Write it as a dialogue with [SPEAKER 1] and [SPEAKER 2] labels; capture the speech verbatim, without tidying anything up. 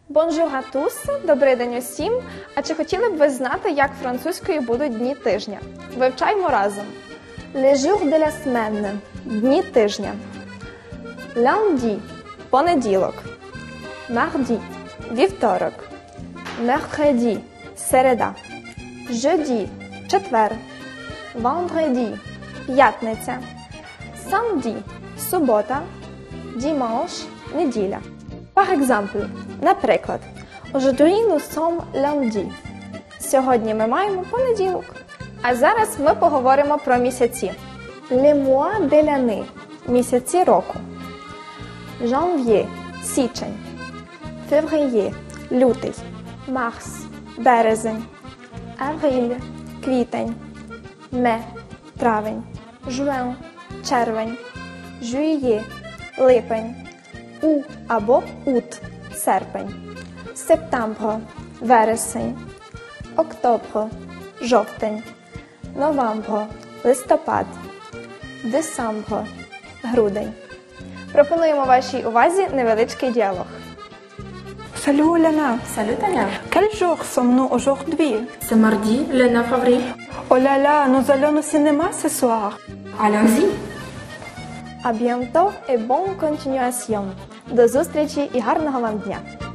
[SPEAKER 1] Bonjour à tous! Добрий день усім! А чи хотіли б ви знати, як французькою будуть дні тижня? Вивчаймо разом. Les jours de la semaine – дні тижня. Lundi – понеділок. Mardi – вівторок. Mercredi – середа. Jeudi – четвер. Vendredi – п'ятниця. Samedi – субота. Dimanche – неділя. Par exemple, наприклад, Aujourd'hui nous sommes lundi. Сьогодні ми маємо понеділок. А зараз ми поговоримо про місяці. Les mois de l'année – місяці року. Janvier – січень. Février – лютий. Mars – березень. Avril – квітень. Mai – травень. Juin – червень. Juillet – липень. У або ут – серпень. Септембр – вересень. Октобр – жовтень. Новембр – листопад. Десембр – грудень. Пропонуємо вашій увазі невеличкий діалог.
[SPEAKER 2] Salut Lana.
[SPEAKER 3] Salut Tania.
[SPEAKER 2] Quel jour sommes-nous aujourd'hui?
[SPEAKER 3] C'est mardi, le neuf avril.
[SPEAKER 2] Oh là là, nous allons au cinéma ce soir.
[SPEAKER 3] Allons-y.
[SPEAKER 1] À bientôt et bonne continuation. До зустрічі і гарного вам дня!